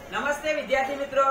નમસ્તે વિદ્યાર્થી મિત્રો।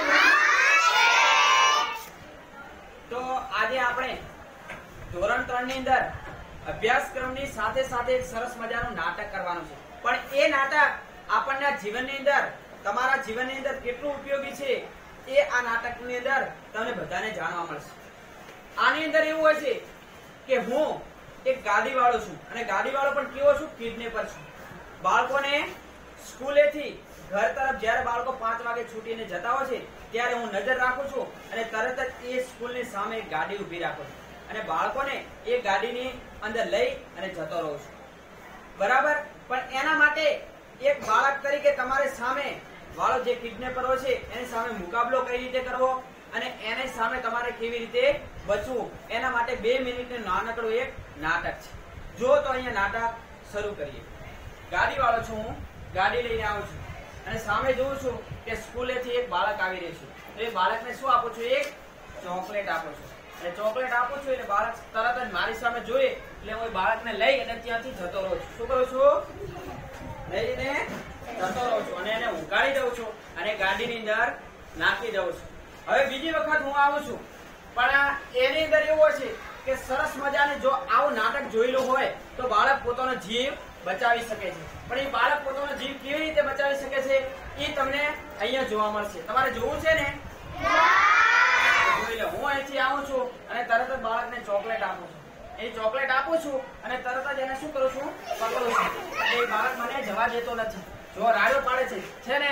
તો આજે આપણે ધોરણ 3 ની અંદર અભ્યાસક્રમની સાથે સાથે એક સરસ મજાનું નાટક કરવાનું છે, પણ એ નાટક આપણના જીવનની અંદર, તમારા જીવનની અંદર કેટલું ઉપયોગી છે એ આ નાટકની અંદર તમને બધાને જાણવા મળશે। આની અંદર એવું હોય છે કે હું એક ગાડીવાળો છું, અને ગાડીવાળો પણ કેવો છું? કિડનેપર છું। બાળકોને સ્કૂલેથી ઘર તરફ જ્યારે બાળકો 5 વાગે છૂટીને જતા હોય છે ત્યારે હું નજર રાખું છું અને તરત જ એ સ્કૂલની સામે એક ગાડી ઊભી રાખું છું અને બાળકોને એ ગાડીની અંદર લઈ અને જતો રહું છું, બરાબર। પણ એના માટે એક બાળક તરીકે તમારે સામે વાળો જે કિડનેપર હોય છે એની સામે મુકાબલો કઈ રીતે કરવો અને એની સામે તમારે કેવી રીતે બચવું, એના માટે 2 મિનિટનું નાનકડું એક નાટક છે। જો તો અહીંયા નાટક શરૂ કરીએ। ગાડીવાળો છું હું, ગાડી લઈને આવું છું અને સામે જોઉં છું કે સ્કૂલેથી એક બાળક આવી રહ્યું છે। તો એ બાળકને શું આપું છું? એક ચોકલેટ આપું છું, અને ચોકલેટ આપું છું એટલે બાળક તરત જ મારી સામે જોઈએ એટલે હું બાળકને લઈ અને ત્યાંથી જતો રહું છું। શું કરું છું? લઈને જતો રહું છું અને એને ઉગાડી દઉં છું અને ગાડીની અંદર નાખી દઉં છું। હવે બીજી વખત હું આવું છું, પણ એની અંદર એવું હોય છે કે સરસ મજાની જો આવું નાટક જોયેલું હોય તો બાળક પોતાનો જીવ બચાવી શકે છે, પણ એ બાળક પોતાનો જીવ કેવી રીતે બચાવી શકે છે એ તમને અહીંયા જોવા મળશે। તમારે જોવું છે ને? જોઈ લો। હું અહીંથી આવું છું અને તરત જ બાળકને ચોકલેટ આપું છું। એ ચોકલેટ આપું છું અને તરત જ એને શું કરું છું? પકડું છું। એ બાળક મને જવા દેતો નથી, જો રાડો પાડે છે ને,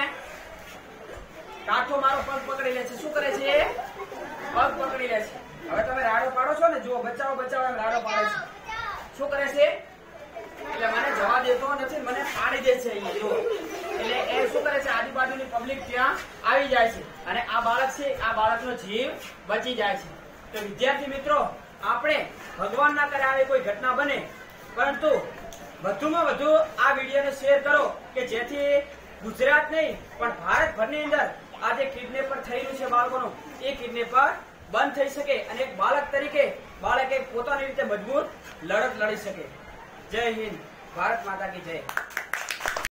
કાઠો મારો પગ પકડી લે છે। શું કરે છે? પગ પકડી લે છે। હવે તમે રાડો પાડો છો ને, જુઓ, બચાવો બચાવો એમ રાડો પાડે છે। શું કરે છે? એટલે મને જવા દેતો નથી, મને પાડી દે છે અહીંયા, જુઓ। એટલે એ શું કરે છે? આજુબાજુની પબ્લિક ત્યાં આવી જાય છે અને આ બાળક છે, આ બાળકનો જીવ બચી જાય છે। તો વિદ્યાર્થી મિત્રો, આપણે ભગવાન ના કરે આવી કોઈ ઘટના બને, પરંતુ વધુમાં વધુ આ વિડીયોને શેર કરો કે જેથી ગુજરાત નહીં પણ ભારતભરની અંદર આ જે કિડનેપર થઈ રહ્યું છે બાળકોનું, એ કિડનેપર બંધ થઈ શકે અને એક બાળક તરીકે બાળકે પોતાની રીતે મજબૂત લડત લડી શકે। જય હિન્દ, ભારત માતા કી જય।